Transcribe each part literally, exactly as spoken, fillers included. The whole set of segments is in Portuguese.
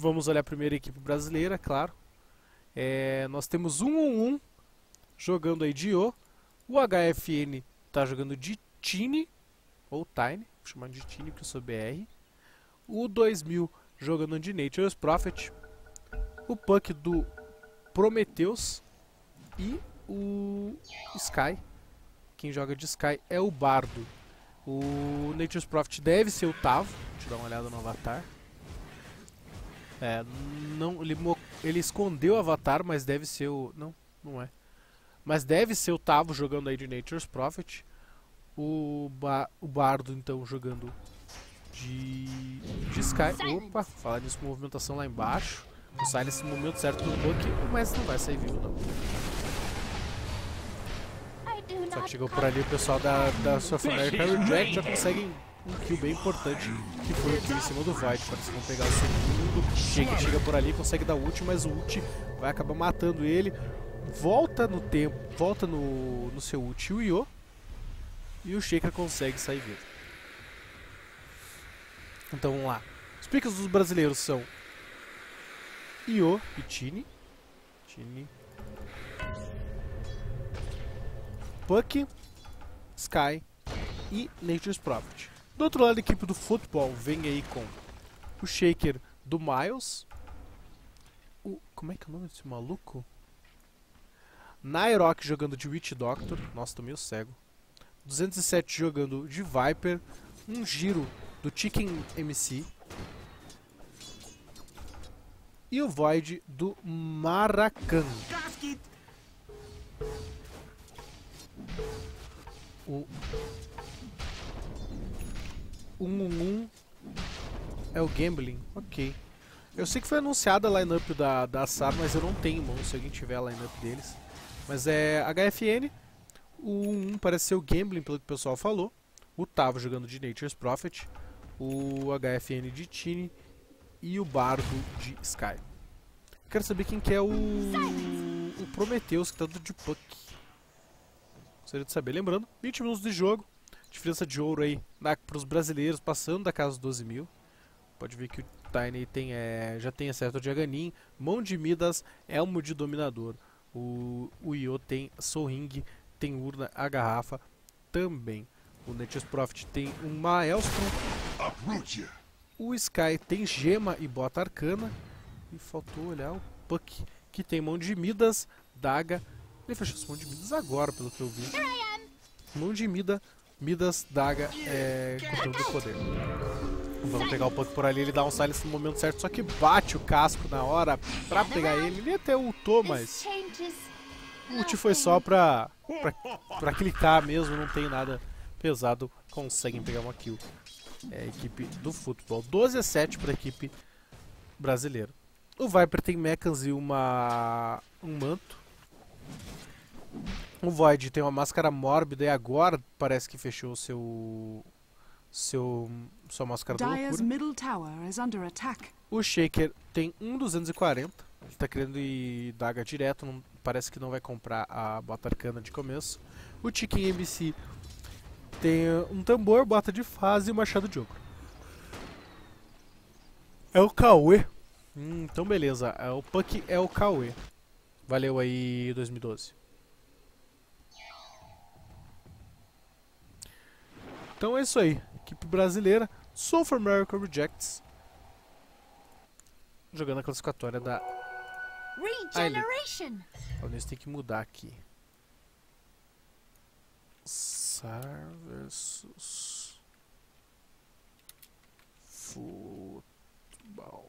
Vamos olhar a primeira equipe brasileira, claro. É, nós temos um um um jogando aí de Io. O H F N tá jogando de Tiny, ou Tiny, vou chamar de Tiny porque eu sou B R. O dois mil jogando de Nature's Prophet. O Puck do Prometheus. E o Sky. Quem joga de Sky é o Bardo. O Nature's Prophet deve ser o Tavo. Deixa eu dar uma olhada no avatar. É, não, ele, ele escondeu o avatar, mas deve ser o... Não, não é. Mas deve ser o Tavo jogando aí de Nature's Prophet. O, ba, o Bardo, então, jogando de, de Sky. Opa, falar nisso, movimentação lá embaixo. O Silence no momento certo do Puck. O Messi não vai sair vivo, não. Só que chegou por ali o pessoal da, da South America Reject, já conseguem um kill bem importante, que foi o kill em cima do Void. Parece que vão pegar o segundo. Shaker chega por ali, consegue dar ult, mas o ult vai acabar matando ele. Volta no tempo, volta no, no seu ult o Io. E o Shaker consegue sair vivo. Então vamos lá. Os picks dos brasileiros são Io e Tiny. Tiny. Puck, Sky e Nature's Prophet. Do outro lado, a equipe do futebol vem aí com o Shaker do Miles. O, como é que é o nome desse maluco? Nairok jogando de Witch Doctor. Nossa, tô meio cego. duzentos e sete jogando de Viper. Um giro do Chicken M C. E o Void do Maracan. O um um um é o Gambling, ok. Eu sei que foi anunciada a lineup da, da S A R, mas eu não tenho, mano, se alguém tiver a lineup deles. Mas é H F N, o um um um parece ser o Gambling, pelo que o pessoal falou. O Tavo jogando de Nature's Prophet, o H F N de Tiny e o Bardo de Sky. Quero saber quem que é o, o Prometheus, que tá do de Puck. Gostaria de saber. Lembrando, vinte minutos de jogo. Diferença de ouro aí para os brasileiros, passando da casa dos doze mil. Pode ver que o Tiny tem, é, já tem acerto de Aganin. Mão de Midas, Elmo de Dominador. O, o Io tem Soul Ring, tem Urna, a Garrafa também. O Nature's Prophet tem um Maelstrom. O Sky tem Gema e Bota Arcana. E faltou olhar o Puck, que tem Mão de Midas, Daga. Ele fechou essa Mão de Midas agora, pelo que eu vi. Mão de Midas, Midas, Daga, é... controle do poder. Vamos pegar o Puck por ali, ele dá um silence no momento certo, só que bate o casco na hora pra pegar ele. Ele até ultou, mas o ult foi só pra, pra, pra clicar mesmo, não tem nada pesado. Conseguem pegar uma kill. É a equipe do futebol. doze a sete pra equipe brasileira. O Viper tem mechas e uma, um manto. O Void tem uma máscara mórbida e agora parece que fechou o seu, seu sua máscara da loucura. O Shaker tem um duzentos e quarenta. Ele tá querendo ir daga direto. Não, parece que não vai comprar a bota arcana de começo. O Chicken M C tem um tambor, bota de fase e um machado de ogro. É o Cauê. Hum, então beleza. É, o Puck é o Cauê. Valeu aí, dois mil e doze. Então é isso aí. Equipe brasileira, South America Rejects, jogando a classificatória da Regeneration. Então isso tem que mudar aqui. S A R versus futebol.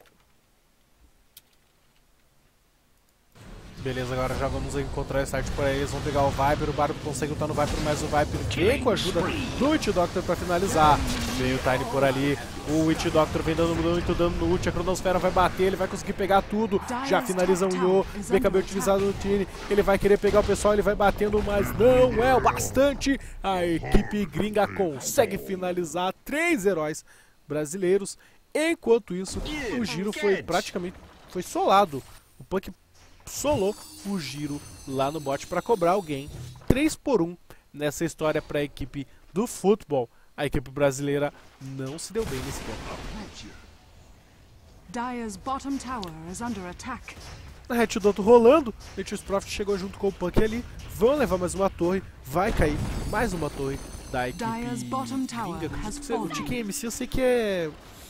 Beleza, agora já vamos encontrar esse start por aí. Eles vão pegar o Viper, o Bardo consegue lutar no Viper, mas o Viper vem com a ajuda do Witch Doctor pra finalizar. Vem o Tiny por ali, o Witch Doctor vem dando muito dano no ult, a Cronosfera vai bater, ele vai conseguir pegar tudo. Já finaliza o Io, B K B utilizado no Tiny, ele vai querer pegar o pessoal, ele vai batendo, mas não é o bastante. A equipe gringa consegue finalizar três heróis brasileiros. Enquanto isso, o giro foi praticamente foi solado. O Puck solou o giro lá no bot para cobrar alguém. três por um nessa história para a equipe do futebol. A equipe brasileira não se deu bem nesse tempo. Dire's bottom tower is under attack. A Hat Dot rolando, Nature's Prophet chegou junto com o Punk ali, vão levar mais uma torre, vai cair mais uma torre da equipe Vinga. O T K M C eu sei que é...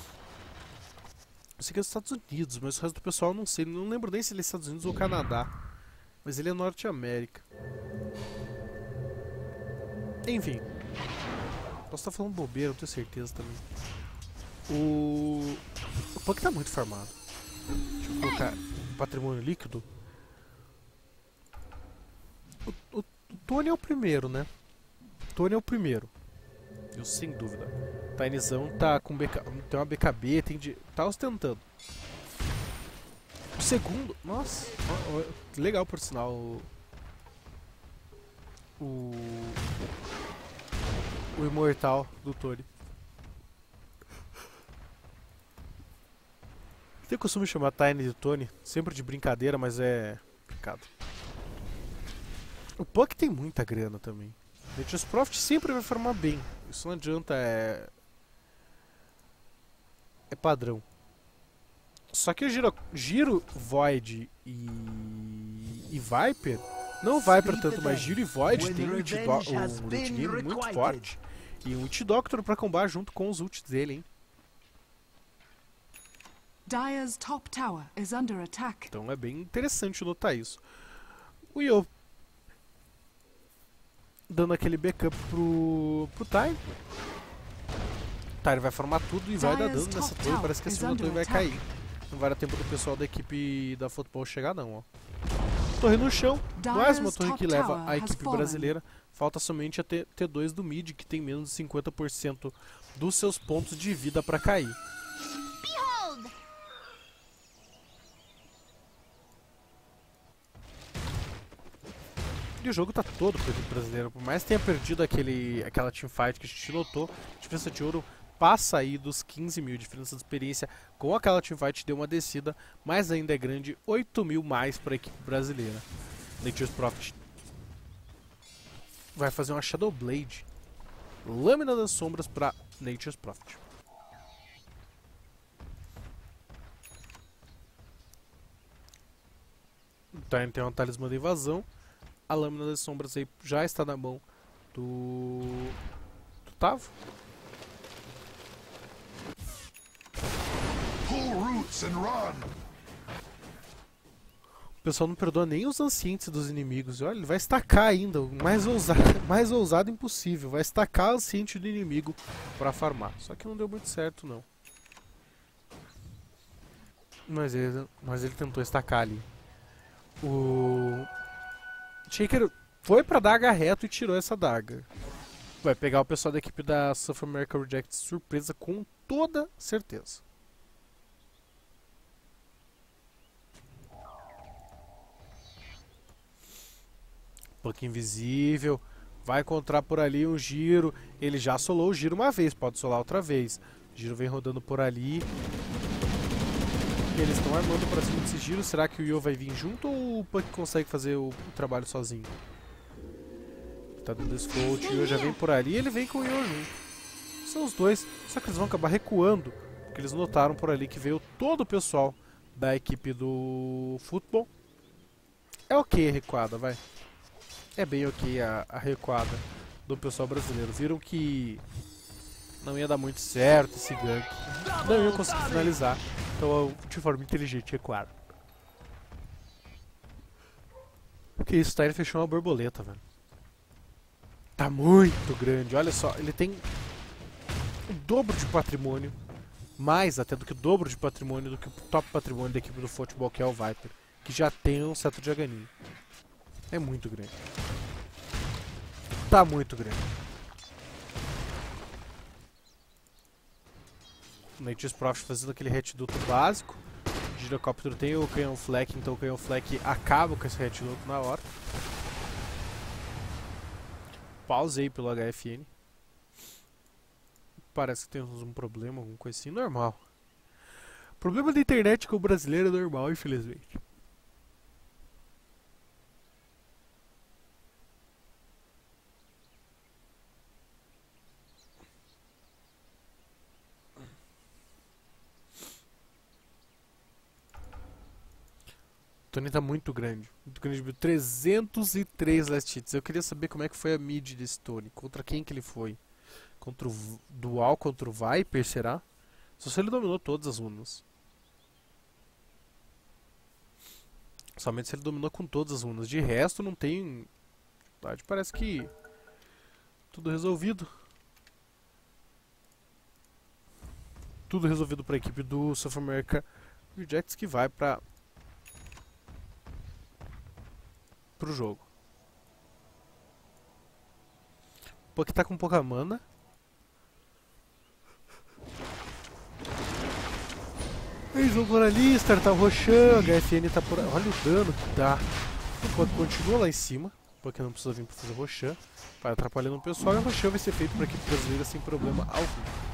Eu sei que é dos Estados Unidos, mas o resto do pessoal eu não sei, não lembro nem se ele é Estados Unidos ou Canadá, mas ele é Norte América. Enfim, posso estar falando bobeira, não tenho certeza também. O... O Punk tá muito farmado. Deixa eu colocar patrimônio líquido. O, o, o Tony é o primeiro, né? O Tony é o primeiro. Eu sem dúvida. O Tinezão tá com B K, tem uma B K B, tem de, tá ostentando. O segundo... Nossa, ó, ó, legal por sinal. O... O, o imortal do Tony. Eu costumo chamar Tiny de Tony, sempre de brincadeira, mas é pecado. O Puck tem muita grana também. Nature's Prophet sempre vai formar bem. Isso não adianta, é... É padrão. Só que o Giro, Giro Void e... e Viper... Não Viper tanto, mas Giro e Void tem um It um late game muito forte. E um It Doctor pra combar junto com os ults dele, hein. Dire's top tower is under attack. Então é bem interessante notar isso. O Yo dando aquele backup pro, pro Tyre. O Tyre vai formar tudo e vai dar dano nessa torre. Parece que a segunda torre vai cair. Não vai dar tempo do pessoal da equipe da Futebol chegar não, ó. Torre no chão, mais uma torre que leva a equipe brasileira. Falta somente a T dois do mid, que tem menos de cinquenta por cento dos seus pontos de vida para cair. E o jogo tá todo pro equipe brasileira, por mais que tenha perdido aquele, aquela teamfight que a gente notou, a diferença de ouro passa aí dos quinze mil, diferença de experiência com aquela teamfight deu uma descida, mas ainda é grande, oito mil mais para a equipe brasileira. Nature's Prophet vai fazer uma Shadow Blade, Lâmina das Sombras para Nature's Prophet. Então tem uma talismã da invasão. A Lâmina das Sombras aí já está na mão do, do Tavo. O pessoal não perdoa nem os ancientes dos inimigos. Olha, ele vai estacar ainda, o mais ousado, mais ousado impossível. Vai estacar o anciente do inimigo para farmar. Só que não deu muito certo, não. Mas ele, mas ele tentou estacar ali. O... Shaker foi pra daga reto e tirou essa daga. Vai pegar o pessoal da equipe da South America Reject de surpresa com toda certeza. Puck invisível. Vai encontrar por ali um Giro. Ele já solou o Giro uma vez, pode solar outra vez. O Giro vem rodando por ali. Eles estão armando pra cima desse Giro. Será que o Yo vai vir junto ou o Puck consegue fazer o, o trabalho sozinho? Tá dando esse float, o Yo já vem por ali e ele vem com o Yo junto. São os dois, só que eles vão acabar recuando, porque eles notaram por ali que veio todo o pessoal da equipe do futebol. É ok a recuada, vai. É bem ok a, a recuada do pessoal brasileiro. Viram que não ia dar muito certo esse gank, não ia conseguir finalizar. Então, de forma inteligente, recuaram. O que isso? Tá? Ele fechou uma borboleta, velho. Tá muito grande, olha só. Ele tem o dobro de patrimônio, mais até do que o dobro de patrimônio do que o top patrimônio da equipe do futebol, que é o Viper, que já tem um cetro de Aganinho. É muito grande. Tá muito grande. O Nature's Prophet fazendo aquele retiduto básico. O girocóptero tem o canhão flak, então o canhão flak acaba com esse retiduto na hora. Pausei pelo H F N. Parece que temos um problema, alguma coisa assim, normal. Problema da internet com o brasileiro é normal, infelizmente. Tony tá muito grande. Muito grande. trezentos e três last hits. Eu queria saber como é que foi a mid desse Tony. Contra quem que ele foi? Contra o Dual, contra o Viper, será? Só se ele dominou todas as runas. Somente se ele dominou com todas as runas. De resto, não tem... Parece que... Tudo resolvido. Tudo resolvido para a equipe do South America Rejects, que vai para pro jogo. O Puck tá com pouca mana. Eles vão por ali, startar o Roshan, H F N tá por... Olha o dano que dá. O Puck continua lá em cima. O Puck não precisa vir para fazer o Roshan. Vai atrapalhando o pessoal e o Roshan vai ser feito para a equipe brasileira sem problema algum.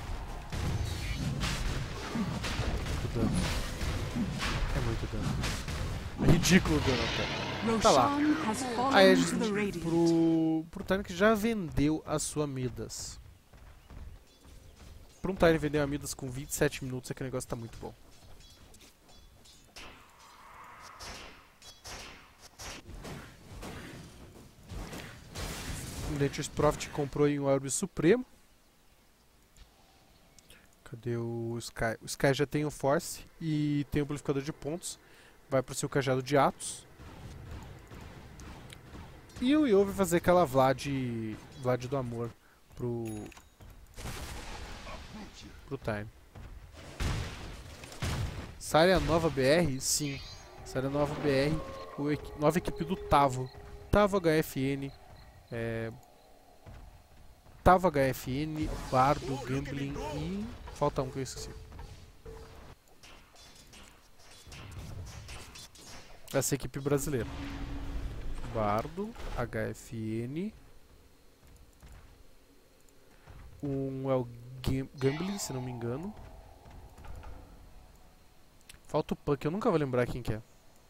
Dano. É muito dano. É ridículo o dano até. Tá lá. Aí a gente pro, pro Tiny que já vendeu a sua Midas. Pra um Tiny vender a Midas com vinte e sete minutos, aquele negócio tá muito bom. O Nature's Profit comprou em um Orbe Supremo. Cadê o Sky? O Sky já tem o Force e tem o amplificador de pontos. Vai pro seu cajado de Atos. E o Yo vai fazer aquela Vlad, Vlad do amor pro pro Time. Sai a nova B R? Sim. Sai a nova B R. O equi nova equipe do Tavo. Tavo H F N. É... Tavo H F N, Bardo, Gambling e... Falta um que eu esqueci. Essa é a equipe brasileira. Bardo, H F N. Um é o Gambling, se não me engano. Falta o Puck, eu nunca vou lembrar quem que é.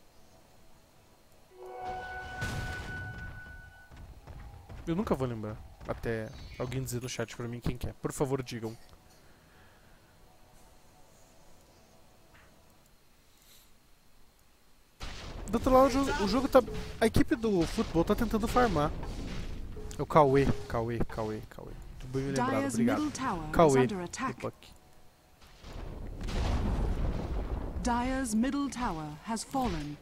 Eu nunca vou lembrar. Até alguém dizer no chat pra mim quem que é. Por favor, digam. Do outro lado, o jogo, o jogo tá... A equipe do futebol tá tentando farmar. É o Cauê, Cauê, Cauê, Cauê. Muito bem me lembrado, obrigado. Cauê, do Puck. Dire's middle tower has fallen.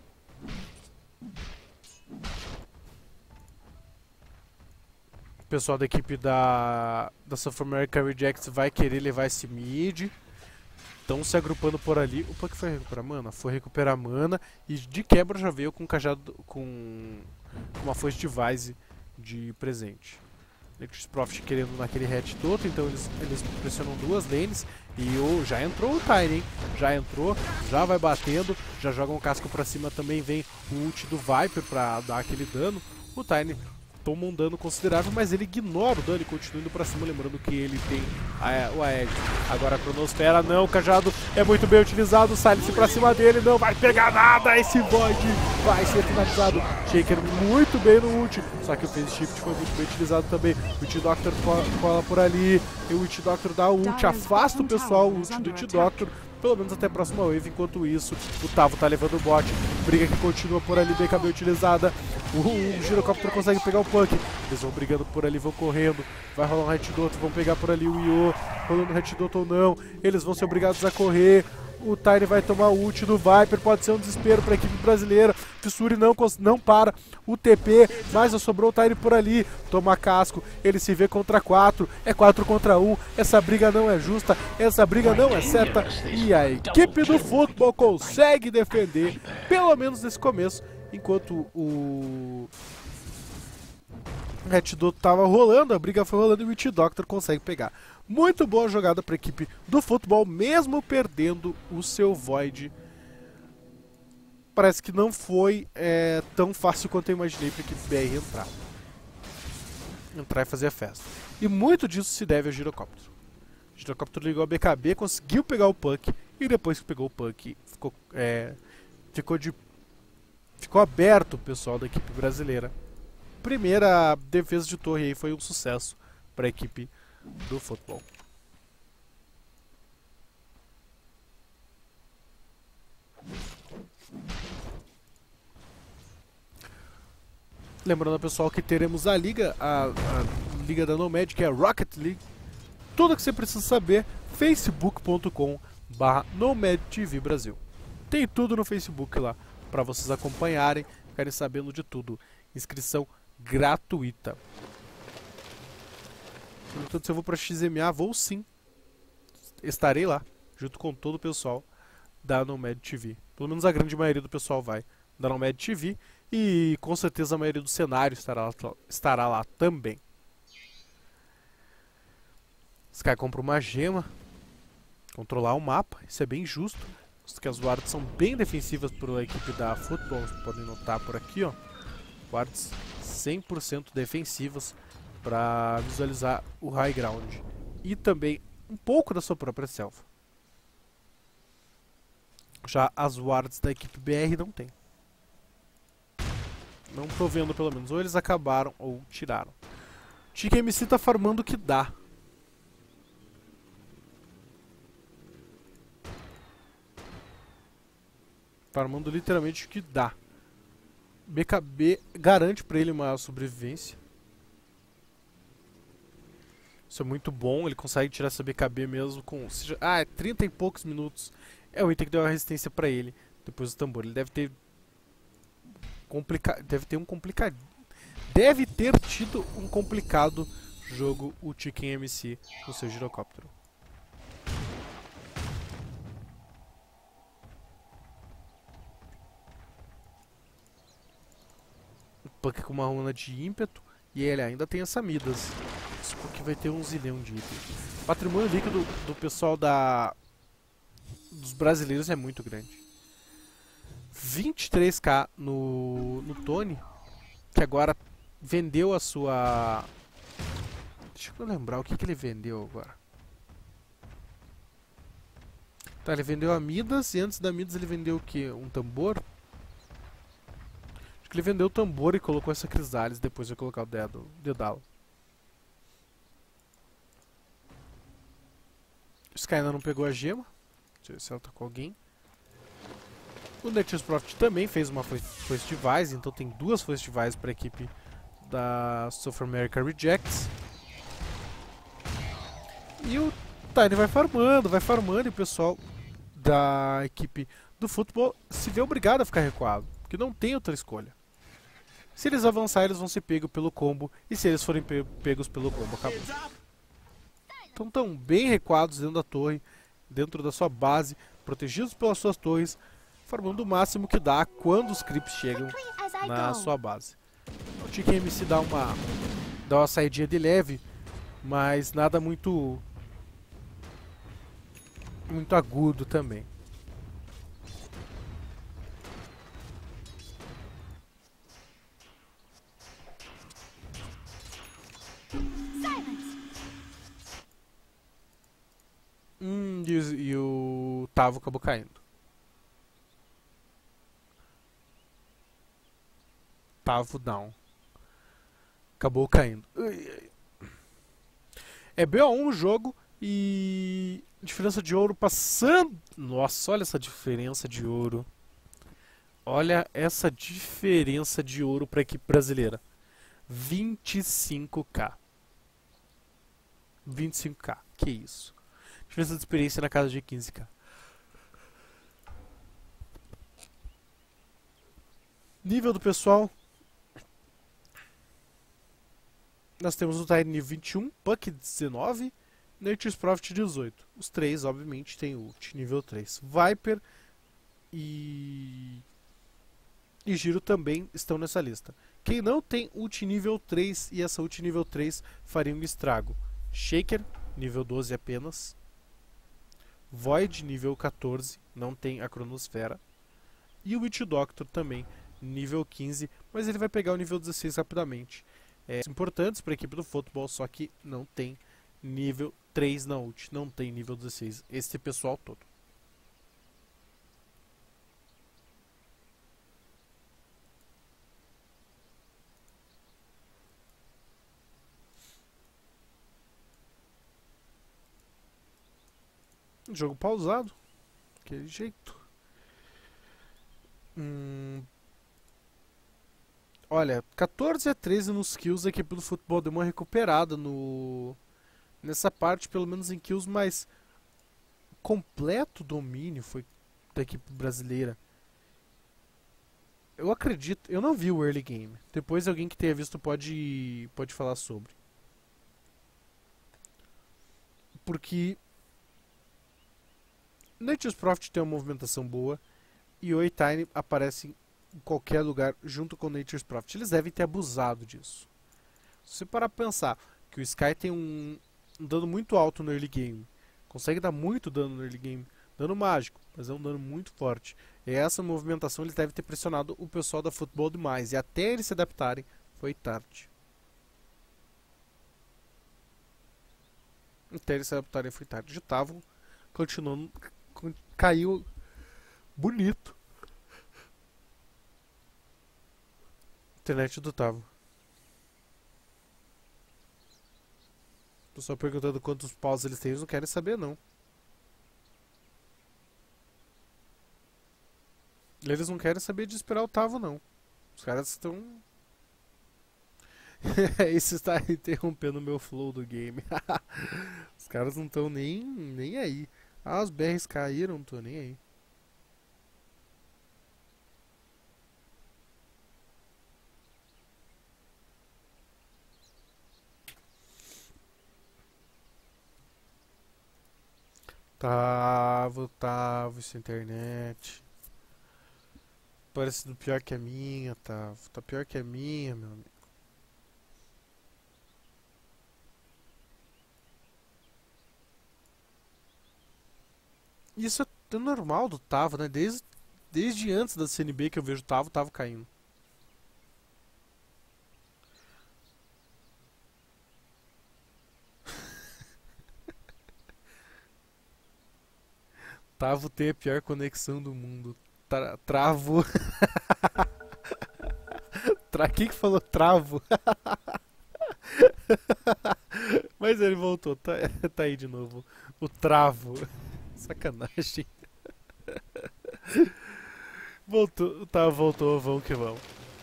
O pessoal da equipe da, da South America Rejects vai querer levar esse mid. Estão se agrupando por ali. O Puck foi recuperar mana? Foi recuperar mana. E de quebra já veio com um cajado. Com uma foice de Vise de presente. Nature's Profit querendo naquele hatch todo. Então eles, eles pressionam duas lanes. E o, já entrou o Tiny, hein? Já entrou, já vai batendo. Já joga um casco pra cima também. Vem o ult do Viper pra dar aquele dano. O Tiny toma um dano considerável, mas ele ignora o dano e continua indo pra cima, lembrando que ele tem a, o Aegis. Agora a Cronosfera, não, o cajado é muito bem utilizado, Silence pra cima dele, não vai pegar nada, esse Void vai ser finalizado. Shaker muito bem no ult, só que o Phase Shift foi muito bem utilizado também. O Witch Doctor cola por ali, e o Witch Doctor dá o ult, afasta o pessoal, o ult do Witch Doctor, pelo menos até a próxima wave. Enquanto isso, o Tavo tá levando o bot, briga que continua por ali, bem bem utilizada. O, o Girocóptero consegue pegar o Puck. Eles vão brigando por ali, vão correndo. Vai rolar um Hatdot, vão pegar por ali o Io. Rolando Hatdot ou não, eles vão ser obrigados a correr. O Tiny vai tomar o ult do Viper, pode ser um desespero para a equipe brasileira. Fissuri não, não para o T P, mas já sobrou o Tiny por ali. Toma casco, ele se vê contra quatro, é quatro contra um. Essa briga não é justa, essa briga não é certa. E a equipe do futebol consegue defender, pelo menos nesse começo, enquanto o Hatdot tava rolando, a briga foi rolando e o Witch Doctor consegue pegar. Muito boa jogada para a equipe do futebol, mesmo perdendo o seu Void. Parece que não foi é, tão fácil quanto eu imaginei para a equipe B R entrar. Entrar e fazer a festa. E muito disso se deve ao Girocóptero. O Girocóptero ligou a B K B, conseguiu pegar o Puck, e depois que pegou o Puck, ficou, é, ficou, de, ficou aberto o pessoal da equipe brasileira. Primeira defesa de torre aí foi um sucesso para a equipe do futebol. Lembrando, pessoal, que teremos a liga, a, a liga da Nomad, que é a Rocket League. Tudo que você precisa saber, facebook ponto com barra Nomad T V Brasil. Tem tudo no Facebook lá, para vocês acompanharem, ficarem sabendo de tudo. Inscrição gratuita. Portanto, se eu vou para X M A, vou sim. Estarei lá, junto com todo o pessoal da Nomad T V. Pelo menos a grande maioria do pessoal vai da Nomad T V. E com certeza a maioria do cenário estará lá, estará lá também. Sky compra uma gema. Controlar o mapa, isso é bem justo. Que as wards são bem defensivas para a equipe da Football. Vocês podem notar por aqui, ó. Wards cem por cento defensivas para visualizar o high ground. E também um pouco da sua própria selva. Já as wards da equipe B R não tem. Não tô vendo, pelo menos. Ou eles acabaram ou tiraram. Chicken M C tá farmando o que dá. Farmando literalmente o que dá. B K B garante pra ele uma sobrevivência. Isso é muito bom. Ele consegue tirar essa B K B mesmo com... Seja, ah, é trinta e poucos minutos. É o item que deu a resistência pra ele. Depois do tambor. Ele deve ter... Complica... Deve ter um complicado... Deve ter tido um complicado jogo o Chicken M C no seu girocóptero. Puck com uma runa de ímpeto e ele ainda tem essa Midas. Esse Puck vai ter um zilhão de itens. O patrimônio líquido do pessoal da dos brasileiros é muito grande. vinte e três k no, no Tony, que agora vendeu a sua... Deixa eu lembrar o que, que ele vendeu agora. Tá, ele vendeu a Midas e antes da Midas ele vendeu o que? Um tambor? Ele vendeu o tambor e colocou essa Crisales, depois vai colocar o dedo, Dedalo. O Sky ainda não pegou a gema. Deixa eu ver se ela tá com alguém. O Netius Profit também fez uma First Device, então tem duas First Device para a equipe da South America Rejects. E o Tiny vai farmando, vai farmando e o pessoal da equipe do futebol se vê obrigado a ficar recuado, porque não tem outra escolha. Se eles avançarem, eles vão ser pegos pelo combo. E se eles forem pe pegos pelo combo, acabou. Então estão bem recuados dentro da torre, dentro da sua base, protegidos pelas suas torres, formando o máximo que dá quando os creeps chegam na sua base. O Chicken M C dá uma, dá uma saidinha de leve, mas nada muito, muito agudo também. Hum, e, o, e o Tavo acabou caindo. Tavo down. Acabou caindo. É B O um o jogo e diferença de ouro passando. Nossa, olha essa diferença de ouro. Olha essa diferença de ouro para a equipe brasileira. vinte e cinco k. vinte e cinco k. Que isso? Diferença de experiência na casa de quinze k. Nível do pessoal. Nós temos o Tiny nível vinte e um, Puck dezenove, Nature's Profit dezoito. Os três, obviamente, têm ult nível três. Viper e... e Giro também estão nessa lista. Quem não tem ult nível três e essa ult nível três faria um estrago? Shaker, nível doze apenas. Void, nível quatorze, não tem a cronosfera. E o Witch Doctor também, nível quinze, mas ele vai pegar o nível dezesseis rapidamente. É, importantes para a equipe do futebol, só que não tem nível três na ult, não tem nível dezesseis, esse pessoal todo. Jogo pausado, daquele jeito. Hum, Olha, quatorze a treze nos kills, a equipe do futebol deu uma recuperada no... nessa parte, pelo menos em kills, mas completo domínio foi da equipe brasileira. Eu acredito, eu não vi o early game. Depois alguém que tenha visto pode, pode falar sobre. Porque Nature's Prophet tem uma movimentação boa e o A-Tiny aparece em qualquer lugar junto com o Nature's Prophet. Eles devem ter abusado disso. Se você parar pra pensar que o Sky tem um, um dano muito alto no early game, consegue dar muito dano no early game, dano mágico, mas é um dano muito forte. E essa movimentação eles devem ter pressionado o pessoal da futebol demais. E até eles se adaptarem, foi tarde. Até eles se adaptarem, foi tarde. De Tavo, continuando, caiu bonito. Internet do Tavo. Tô só perguntando quantos paus eles têm, eles não querem saber não. Eles não querem saber de esperar o Tavo, não. Os caras estão... Isso está interrompendo o meu flow do game. Os caras não estão nem, nem aí. Ah, os B Rs caíram, não tô nem aí. Tavo, Tavo, essa internet. Parece pior que a minha, tá? Tá pior que a minha, meu amigo. Isso é normal do Tavo, né? Desde, desde antes da C N B que eu vejo o Tavo, o Tavo caindo. Tavo tem a pior conexão do mundo. Tra travo. Tra Quem que falou travo? Mas ele voltou, tá, tá aí de novo. O travo. Sacanagem. Voltou, tá, voltou, vamos que vamos.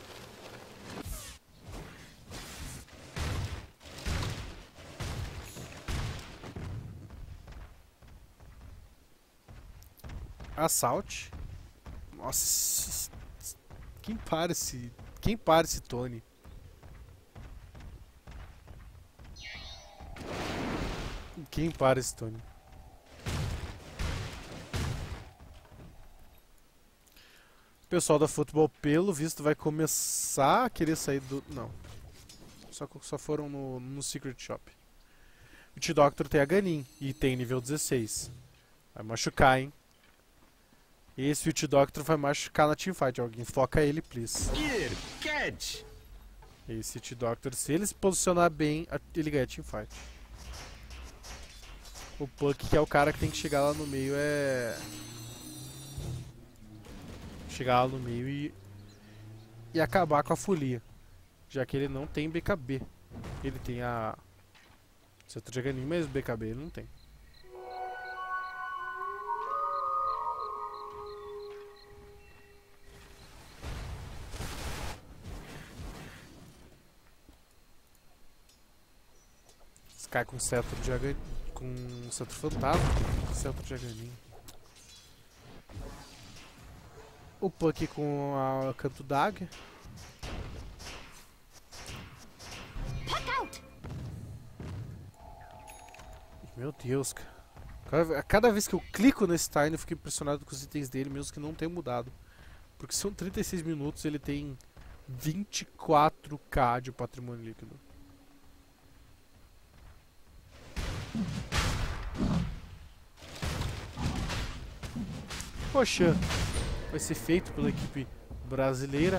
Assault. Nossa. Quem para esse. Quem para esse Tony? Quem para esse Tony? O pessoal da futebol, pelo visto, vai começar a querer sair do... Não. Só, só foram no, no Secret Shop. O T-Doctor tem a Ganin e tem nível dezesseis. Vai machucar, hein? Esse T-Doctor vai machucar na teamfight. Alguém foca ele, please. Esse T-Doctor, se ele se posicionar bem, ele ganha a teamfight. O Puck, que é o cara que tem que chegar lá no meio, é... Chegar lá no meio e... E acabar com a folia. Já que ele não tem B K B. Ele tem a... Cetro de Aganim, mas B K B ele não tem. Sky com cetro de Aganim. Com cetro fantasma. Cetro de Aganim. O Puck com a canto d'águia. Meu Deus, cara. Cada, cada vez que eu clico nesse Tiny eu fico impressionado com os itens dele, mesmo que não tenham mudado. Porque são trinta e seis minutos, ele tem vinte e quatro K de patrimônio líquido. Poxa, vai ser feito pela equipe brasileira.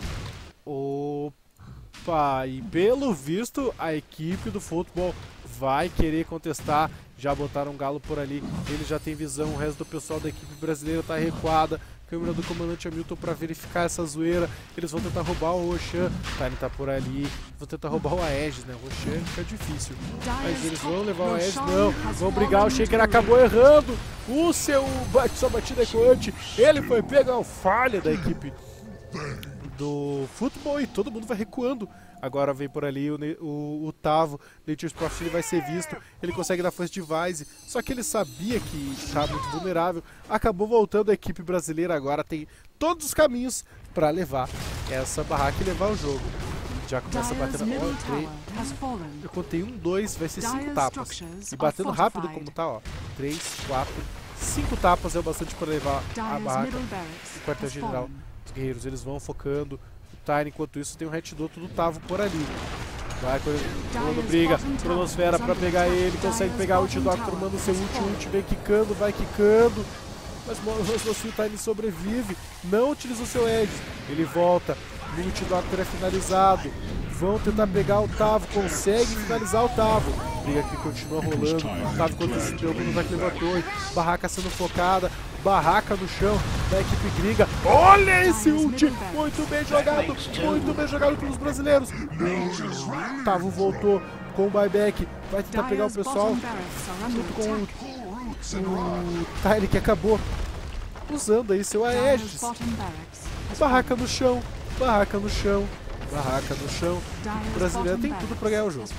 Opa, e pelo visto a equipe do futebol vai querer contestar. Já botaram um galo por ali, ele já tem visão, o resto do pessoal da equipe brasileira tá recuada. Câmera do comandante Hamilton pra verificar essa zoeira. Eles vão tentar roubar o Roshan. Tiny tá por ali. Vão tentar roubar o Aegis, né? O Roshan fica difícil. Mas eles vão levar o Aegis. Não, vão brigar. O Shaker acabou errando. O seu bate, sua batida é coante. Ele foi pego. É falha da equipe do futebol e todo mundo vai recuando. Agora vem por ali o, o, o Tavo, Nature's Prophet, ele vai ser visto, ele consegue dar First Device, só que ele sabia que estava muito vulnerável, acabou voltando. A equipe brasileira agora tem todos os caminhos para levar essa barraca e levar o jogo. Já começa batendo. Oh, eu contei um, dois, vai ser cinco tapas. E batendo rápido como tá, ó. Três, quatro, cinco tapas é o bastante para levar a barraca. O quartel-general. Os guerreiros eles vão focando. Tiny, enquanto isso, tem um Hatdoto do Tavo por ali. Vai quando briga, Cronosfera pra pegar ele, consegue pegar o ult Doctor, manda o seu ult, o ult vem quicando, vai quicando. Mas assim o Tiny sobrevive, não utiliza o seu Edge, ele volta, o ult Doctor é finalizado. Vão tentar pegar o Tavo, consegue finalizar o Tavo. Briga que continua rolando, o Tavo contra esse deu no ataque levantou, barraca sendo focada, barraca no chão da equipe gringa. Olha esse ult, muito bem jogado, muito bem jogado pelos brasileiros. Tavo voltou com o buyback, vai tentar pegar o pessoal junto com o, o Tyler, que acabou usando aí seu Aegis. Barraca no chão, barraca no chão. Barraca no chão. O brasileiro tem tudo pra ganhar o jogo.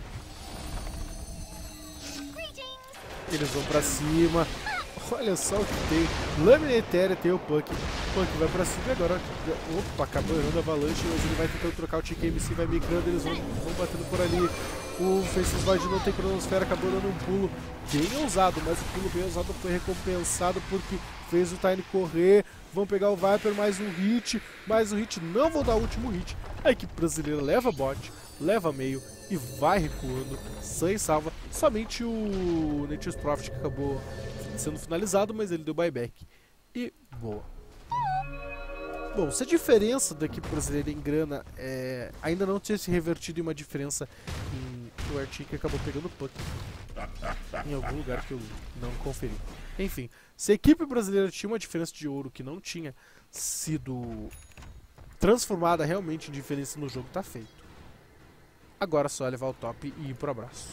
Eles vão pra cima. Olha só o que tem. Lâmina Etérea, tem o Punk. O Punk vai pra cima e agora. Opa, acabou errando a Avalanche, mas ele vai tentando trocar o T K M C, vai migrando, eles vão, vão batendo por ali. O Faces Void não tem Cronosfera, acabou dando um pulo bem ousado, mas o pulo bem ousado foi recompensado porque fez o Tiny correr. Vão pegar o Viper, mais um hit, mais um hit, não vão dar o último hit. A equipe brasileira leva bot, leva meio e vai recuando, sem salva. Somente o Nature's Prophet que acabou sendo finalizado, mas ele deu buyback. E boa. Bom, se a diferença da equipe brasileira em grana é, ainda não tinha se revertido em uma diferença em o Arctic acabou pegando o Puck em algum lugar que eu não conferi. Enfim, se a equipe brasileira tinha uma diferença de ouro que não tinha sido transformada realmente em diferença no jogo, tá feito. Agora é só levar o top e ir pro abraço.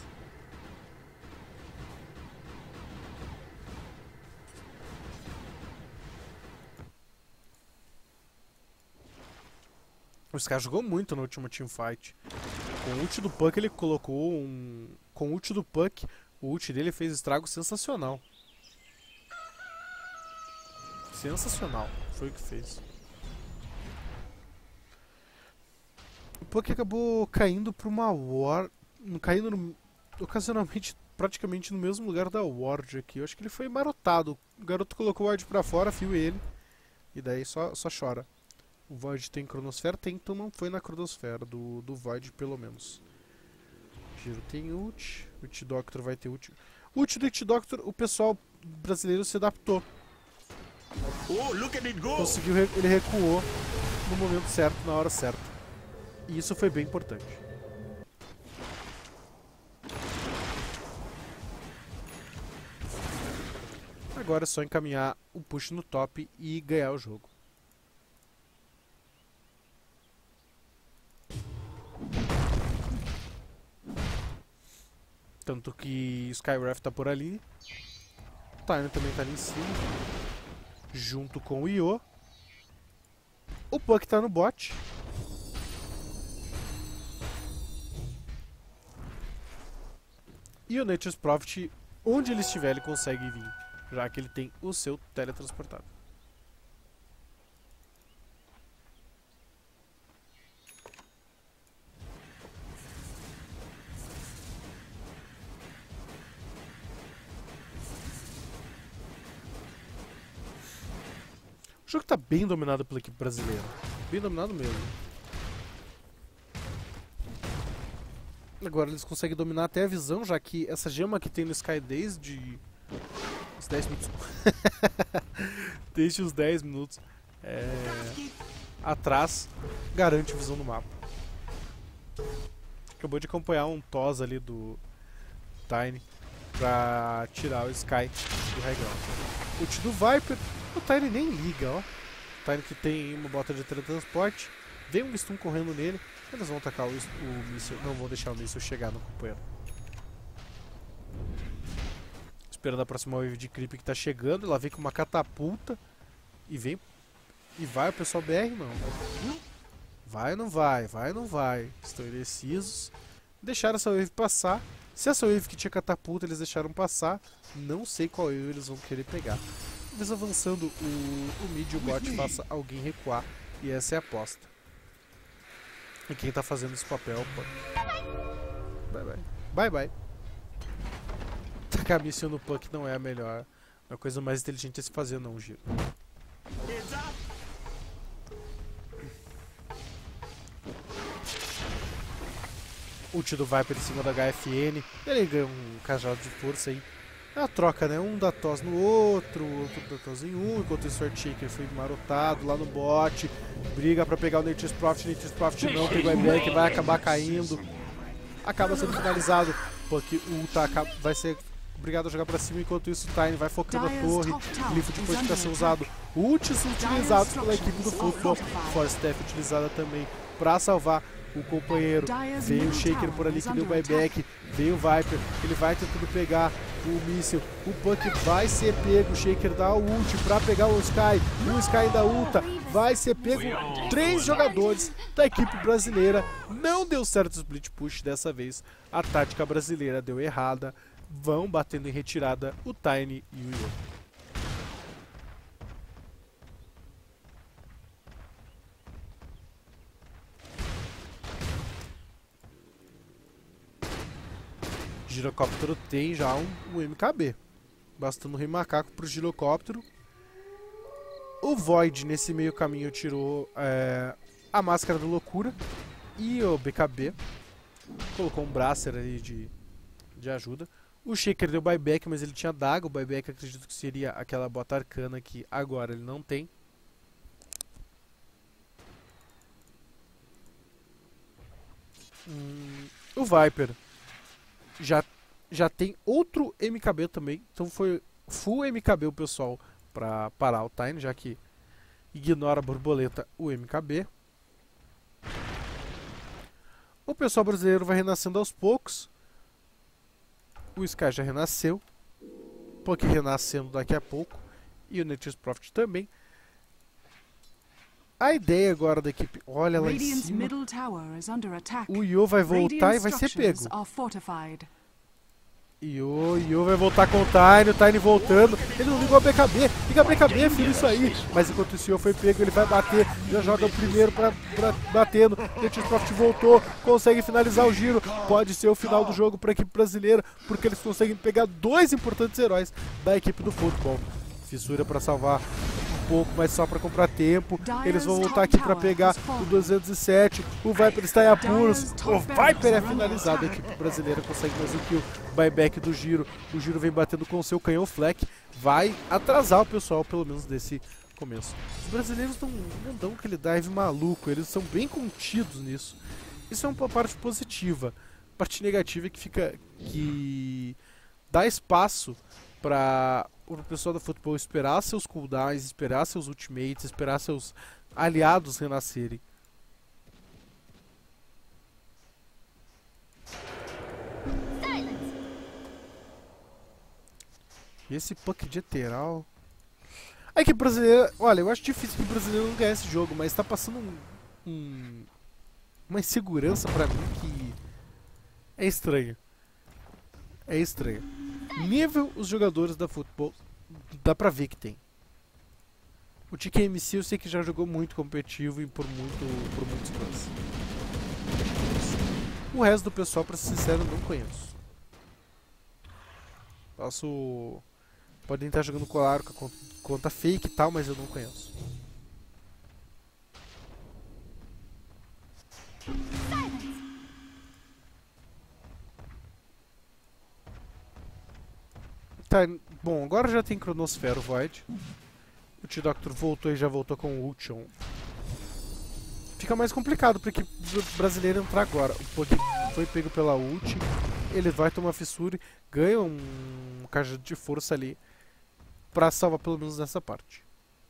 O Sky jogou muito no último teamfight. Com o ult do Puck ele colocou um... Com o ult do Puck, o ult dele fez estrago sensacional. Sensacional, foi o que fez. O Puck acabou caindo para uma Ward, caindo no, ocasionalmente praticamente no mesmo lugar da Ward aqui. Eu acho que ele foi marotado. O garoto colocou o Ward pra fora, viu ele, e daí só, só chora. O Void tem Cronosfera? Tem, então não foi na Cronosfera do, do Void, pelo menos. Giro tem ult, o It Doctor vai ter ult. O ult do It Doctor, o pessoal brasileiro se adaptou. Oh, look at it go. Conseguiu, ele recuou no momento certo, na hora certa. E isso foi bem importante. Agora é só encaminhar o push no top e ganhar o jogo. Tanto que Skywrath tá por ali. O Tiny também tá ali em cima. Junto com o Io. O Puck tá no bot. E o Nature's Prophet, onde ele estiver, ele consegue vir. Já que ele tem o seu teletransportado. O jogo tá bem dominado pela equipe brasileira. Bem dominado mesmo. Agora eles conseguem dominar até a visão, já que essa gema que tem no Sky desde os dez minutos. Desde os dez minutos é, atrás, garante visão no mapa. Acabou de acompanhar um T O S ali do Tiny pra tirar o Sky do high ground. Ult do Viper. O Tiny nem liga, ó. O Tiny que tem uma bota de teletransporte. Vem um stun correndo nele. Eles vão atacar o, o míssil. Não vão deixar o míssil chegar no companheiro. Esperando a próxima wave de creep que tá chegando. Ela vem com uma catapulta. E vem. E vai o pessoal B R, não. Vai ou não vai? Vai ou não vai? Estão indecisos. Deixaram essa wave passar. Se essa wave que tinha catapulta eles deixaram passar, não sei qual wave eles vão querer pegar. Talvez avançando o, o mid e o bot faça alguém recuar. E essa é a aposta. E quem tá fazendo esse papel, pô. Bye bye. Bye bye. Tacar míssil no Puck não é a melhor. A coisa mais inteligente a se fazer, não, Giro. Ult do Viper em cima da H F N. Ele ganha um cajado de força aí. É a troca, né? Um dá tos no outro, outro dá tos em um, enquanto o Sword Shaker foi marotado lá no bot. Briga pra pegar o Nature's Prophet, Nature's Prophet não, pegou o Ebeck, vai acabar caindo. Acaba sendo finalizado, porque o Ulta vai ser obrigado a jogar pra cima, enquanto isso o Tiny vai focando a torre. Glifo de fortificação usado. Ultis utilizados pela equipe do Futebol. Force Death utilizada também pra salvar o companheiro. Veio o Shaker por ali que deu buyback. Veio o Viper. Ele vai tentando pegar o míssil. O Puck vai ser pego. O Shaker dá o ult pra pegar o Sky. O Sky da ulta vai ser pego. Três jogadores da equipe brasileira. Não deu certo o split push dessa vez. A tática brasileira deu errada. Vão batendo em retirada o Tiny e o Yo. Girocóptero tem já um, um M K B. Bastando o Rei Macaco pro girocóptero. O Void nesse meio caminho tirou é, a Máscara da Loucura e o B K B. Colocou um Bracer ali de, de ajuda. O Shaker deu buyback, mas ele tinha daga. O buyback acredito que seria aquela bota arcana que agora ele não tem. Hum, o Viper já, já tem outro M K B também. Então foi full M K B o pessoal pra parar o Tiny, já que ignora a borboleta o M K B. O pessoal brasileiro vai renascendo aos poucos. O Sky já renasceu. O Puck renascendo daqui a pouco. E o Nature's Prophet também. A ideia agora da equipe... Olha lá em cima. O Yo vai voltar e vai ser pego. Yo, Yo vai voltar com o Tiny. O Tiny voltando. Ele não ligou a B K B. Liga a B K B, filho, isso aí. Mas enquanto o Yo foi pego, ele vai bater. Já joga o primeiro pra, pra batendo. Nature's Prophet voltou. Consegue finalizar o giro. Pode ser o final do jogo pra equipe brasileira. Porque eles conseguem pegar dois importantes heróis da equipe do futebol. Fissura pra salvar um pouco, mas só pra comprar tempo. Eles vão voltar aqui pra pegar o duzentos e sete. O Viper está em apuros. O Viper é finalizado. A equipe brasileira consegue mais um kill. Buyback do giro. O giro vem batendo com o seu canhão Fleck. Vai atrasar o pessoal, pelo menos desse começo. Os brasileiros não, não dão aquele dive maluco. Eles são bem contidos nisso. Isso é uma parte positiva. A parte negativa é que fica... que dá espaço para o pessoal do futebol esperar seus cooldowns, esperar seus ultimates, esperar seus aliados renascerem. E esse Puck de Eteral... A equipe brasileira... Olha, eu acho difícil que o brasileiro não ganhe esse jogo, mas tá passando um, um, uma insegurança pra mim que é estranho. É estranho. Nível os jogadores da futebol dá pra ver que tem. O T K M C eu sei que já jogou muito competitivo e por, muito, por muitos fãs. O resto do pessoal, pra ser sincero, não conheço. Posso... Podem estar jogando colar com a conta fake e tal, mas eu não conheço. Tá, bom, agora já tem Cronosfera, o Void. O T-Doctor voltou e já voltou com o Ult on. Fica mais complicado pra equipe brasileira entrar agora. O Puck foi pego pela ult, ele vai tomar fissura, ganha um cajado de força ali pra salvar pelo menos nessa parte.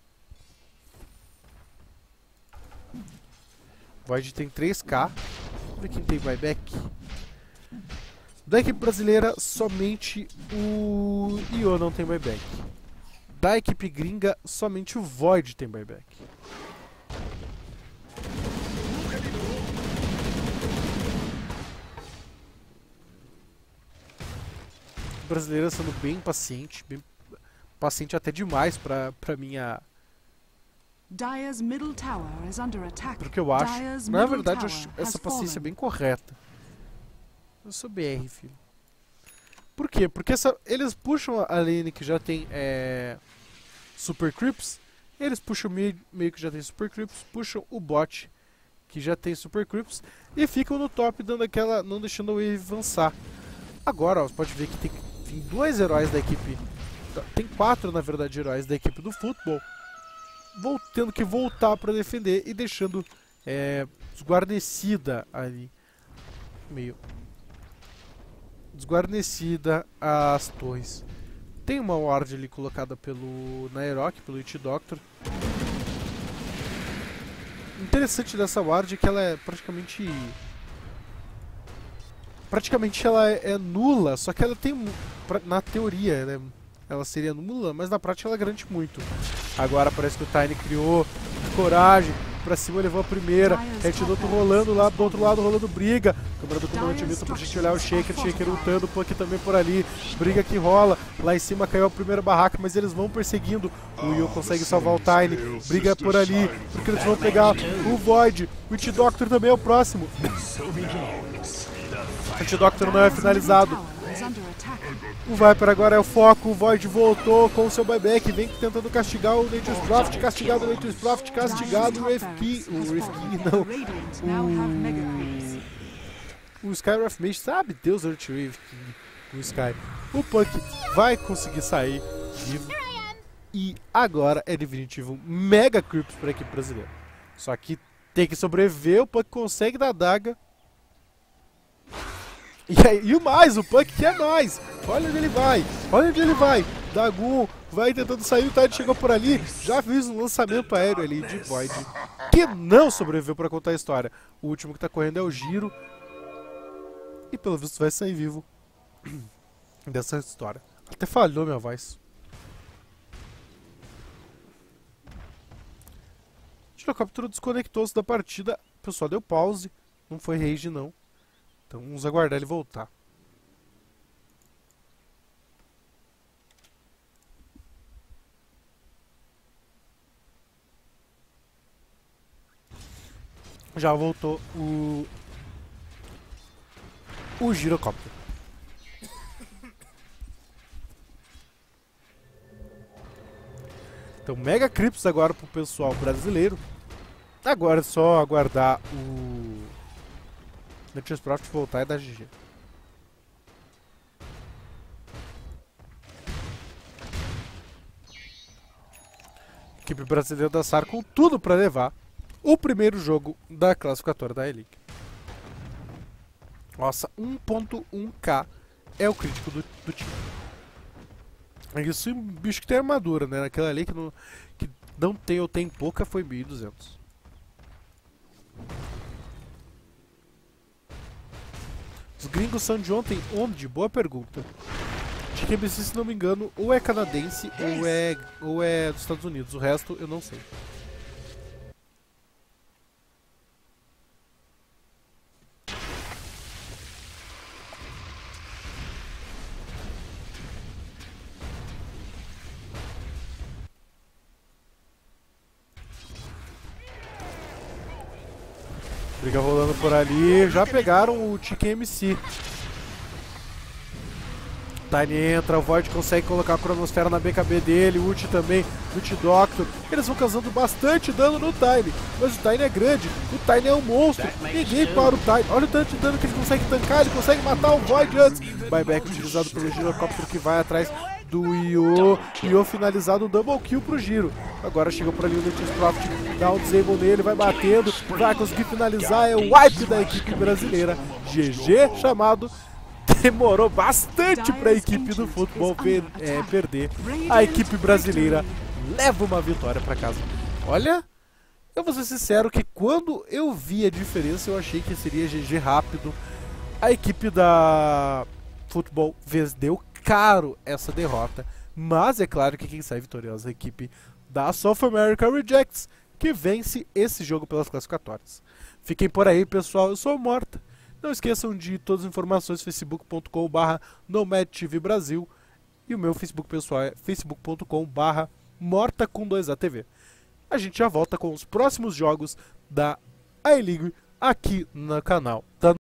Void tem três K. Vamos ver quem tem buyback. Da equipe brasileira, somente o Io não tem buyback. Da equipe gringa, somente o Void tem buyback. brasileira sendo bem paciente, bem paciente até demais pra, pra minha... Dire's middle tower is under attack. Porque eu acho, Dire's na middle verdade, eu tower acho essa has paciência fallen. bem correta. Eu sou B R, filho. Por quê? Porque essa, eles puxam a lane que já tem é, Super Creeps, eles puxam o meio, meio que já tem Super Creeps, puxam o bot que já tem Super Creeps e ficam no top dando aquela, não deixando a wave avançar. Agora, ó, você pode ver que tem, tem dois heróis da equipe, tem quatro na verdade heróis da equipe do futebol, vou tendo que voltar para defender e deixando é, desguarnecida ali, meio desguarnecida as torres. Tem uma ward ali colocada pelo Nairok, pelo Witch Doctor. Interessante dessa ward é que ela é praticamente praticamente ela é, é nula, só que ela tem na teoria ela, é, ela seria nula, mas na prática ela garante muito. Agora parece que o Tiny criou coragem, pra cima levou a primeira, Red Dot rolando lá do outro lado, rolando briga, câmera do comandante Milton pra gente olhar o Shaker, Shaker lutando, o Punk também por ali, briga que rola, lá em cima caiu a primeira barraca, mas eles vão perseguindo, o Yu consegue salvar o Tiny, briga por ali, porque eles vão pegar o Void, o Witch Doctor também é o próximo. O Witch Doctor não é finalizado. O Viper agora é o foco, o Void voltou com o seu buyback, vem tentando castigar o Nature's Prophet, castigado o Nature's Prophet, castigado o Rifki, o Rifki não, o, o Skywrath Mage, sabe Deus onde o Rifki, o Sky. O Punk vai conseguir sair vivo e agora é definitivo Mega Creeps para a equipe brasileira. Só que tem que sobreviver, o Punk consegue dar daga. E, aí, e o mais, o Punk quer mais. Olha onde ele vai, olha onde ele vai. Dagon vai tentando sair, o Tide chegou por ali. Já fiz um lançamento aéreo ali de Void, que não sobreviveu para contar a história. O último que tá correndo é o Giro. E pelo visto vai sair vivo dessa história. Até falhou minha voz. Girocóptero desconectou-se da partida. O pessoal deu pause. Não foi rage não. Então vamos aguardar ele voltar. Já voltou o o girocóptero. Então Mega Creeps agora pro pessoal brasileiro. Agora é só aguardar o Nature's Prophet voltar e dar G G. Equipe brasileira da S A R com tudo para levar o primeiro jogo da classificatória da E-League. Nossa, um ponto um K é o crítico do, do time. Isso é um bicho que tem armadura, né? Naquela ali que não, que não tem ou tem pouca foi mil e duzentos. Os gringos são de ontem onde? Boa pergunta. De que se não me engano, ou é canadense ou é, ou é dos Estados Unidos. O resto eu não sei. Briga rolando por ali, já pegaram o Chicken M C. Tiny entra, o Void consegue colocar a cronosfera na B K B dele, o Ult também, o Witch Doctor. Eles vão causando bastante dano no Tiny, mas o Tiny é grande, o Tiny é um monstro, ninguém para o Tiny. Olha o tanto de dano que ele consegue tancar, ele consegue matar o Void antes. Buyback utilizado pelo girocóptero que vai atrás do Io. Io finalizado, um double kill pro Giro. Agora chegou por ali o Nature's Prophet, dá um disable nele, vai batendo, vai conseguir finalizar, é o wipe da equipe brasileira. G G chamado. Demorou bastante para a equipe do futebol per é, perder. A equipe brasileira leva uma vitória para casa. Olha, eu vou ser sincero que quando eu vi a diferença eu achei que seria G G rápido. A equipe da futebol vendeu caro essa derrota, mas é claro que quem sai vitoriosa é a equipe da South America Rejects, que vence esse jogo pelas classificatórias. Fiquem por aí, pessoal. Eu sou o Morta. Não esqueçam de todas as informações, facebook ponto com barra nomad T V Brasil, e o meu Facebook pessoal é facebook ponto com barra morta com dois A T V. A gente já volta com os próximos jogos da A E-League aqui no canal da